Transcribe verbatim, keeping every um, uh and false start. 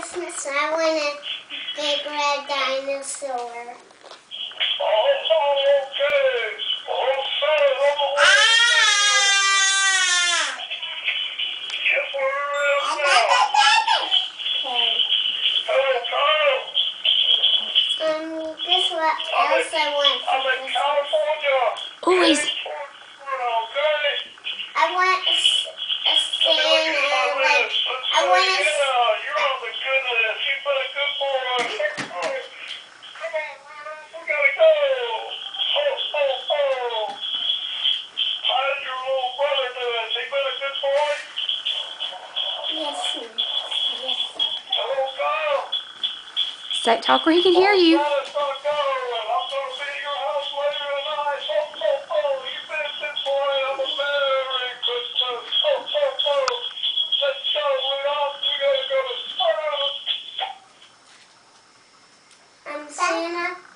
Christmas, I want a big red dinosaur. Oh, okay. Oh, sorry. Ah! Yes, we're in now. Okay. Hello, Kyle. Um, guess what else I want for I'm in Christmas? California. Oh, he's... Okay. I want a, s- a Santa, like, I I want a, Yeah, s- you're on the good list. You've been a good boy. Come on, we gotta go. Oh, oh, oh. How's your little brother doing? Has he been a good boy? yes, sir. Yes, sir. Hello, Kyle. Say, talk where he can hear you. I'm gonna go, and I'm gonna be at your house later tonight. Oh, oh, oh. You've been a good boy. I'm a Merry Christmas. Oh, oh, oh. Let's go, Rudolph. We gotta go to... I'm Santa.